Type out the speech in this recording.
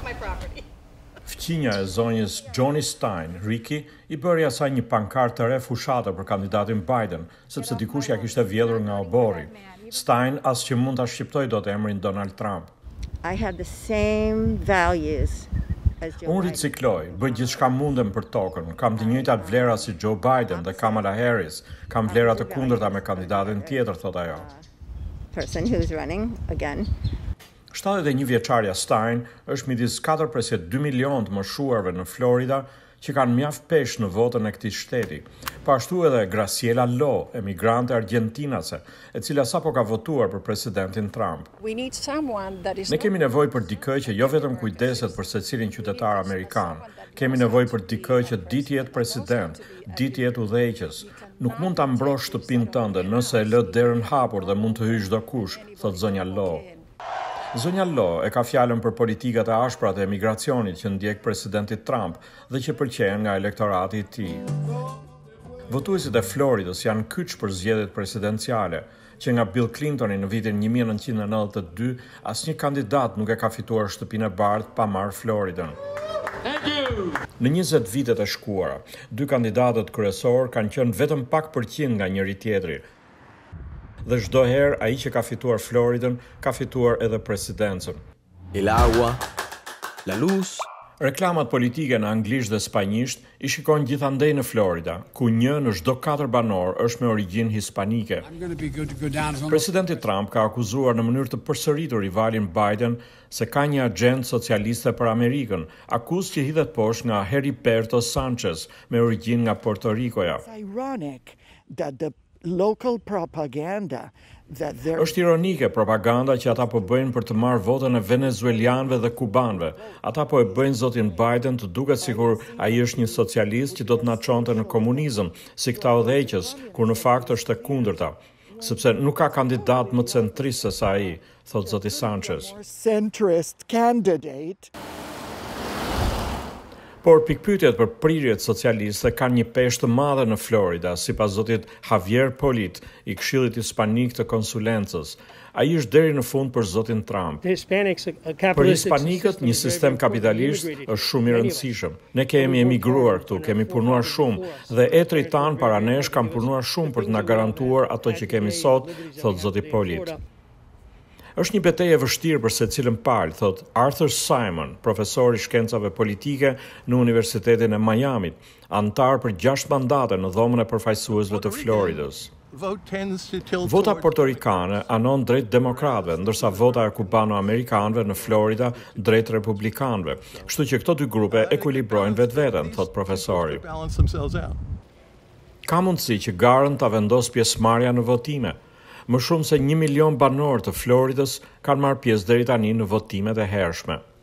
Fqinja e zonjës Johnny Stein, Ricky, I bëri asaj një pankartë të re fushatë për kandidatin Biden, sepse dikush ja kishte vjedhur nga oborri. Stein as që mund ta shqiptoj dot emrin Donald Trump. I had the same values as Joe Unë Biden. ricikloj, bëj gjithçka mundem për tokën, kam të njëjtat vlera si Joe Biden dhe Kamala Harris, kam vlera të kundërta me kandidatin tjetër, thot ajo. Person who's running again. 71 vjeçarja Stein është midis 4.2 milion të moshuarve në Florida që kanë mjaft peshë në votën e këtij shteti. Po ashtu edhe Graciela Lo, emigrante argjentinase, e cila sapo ka votuar për presidentin Trump. Ne kemi nevojë për dikë që jo vetëm kujdeset për secilin qytetar amerikan, kemi nevojë për dikë që ditë jetë president, ditë jetë udhëheqës. Nuk mund ta mbrosh shtëpinë tënde nëse e lë derën hapur dhe mund të hyjë çdo kush, thot zonja Lo. Zonja Lo e ka fjalën për politikat e ashprat e emigracionit që ndjek presidenti Trump dhe që pëlqejnë nga elektorati I tij. Votuesit e Floridës janë kyç për zgjedhjet presidenciale, që nga Bill Clintoni në vitin 1992 asnjë kandidat nuk e ka fituar shtëpinë e bardhë pa marrë Floridën. Në 20 vitet e shkuara, dy kandidatët kryesor kanë qenë vetëm pak përqind nga njëri tjetri. Dhe çdo herë ai që ka fituar Floridën ka fituar edhe presidencën. El agua, la luz. Reklamat politike në anglisht dhe spanjisht I shikojnë gjithandej në Florida, ku një në çdo 4 banor është me origjinë hispanike. Presidenti Trump ka akuzuar në mënyrë të përsëritur rivalin Biden se ka një agjendë socialiste për Amerikën, akuzë që hidhet poshtë nga Heriberto Sanchez, me origjinë nga Puerto Ricoja. Local propaganda that there Është ironike propaganda që ata po bëjnë për të marrë votën e venezuelianëve dhe kubanëve. Ata po e bëjnë zotin Biden të duket sikur ai është një socialist që do të na çonte në komunizëm, si këta udhëheqës, kur në fakt është e kundërta, sepse nuk ka kandidat më centrist se sa ai, thot zoti Sanchez. centrist candidate. Por pikpyetjet për prirjet socialiste kanë një peshë të madhe në Florida, sipas zotit Javier Polit, I Këshillit Hispanik të Konsulencës. Ai është deri në fund për zotin Trump. Për hispanikët, një sistem kapitalist është shumë I rëndësishëm. Ne kemi emigruar këtu, kemi punuar shumë dhe etrit tanë para nesh kanë punuar shumë për të na garantuar ato që kemi sot, thot zoti Polit. Është një betejë e vështirë për secilën palë, thot Arthur Simon, profesor I shkencave politike në Universitetin e Miamit, antar për 6 mandate në dhomën e përfaqësuesve të Floridës. Vota portorikane anon drejt demokratëve, ndërsa vota e kubano-amerikanëve në Florida drejt republikanëve. Kështu që këto dy grupe ekuilibrojnë vetveten, thot profesori. Ka mundësi që garën ta vendos pjesëmarrja në votime. Më shumë se 1 milion banor të Floridës kanë marrë pjesë deri tani në votimet e hershme.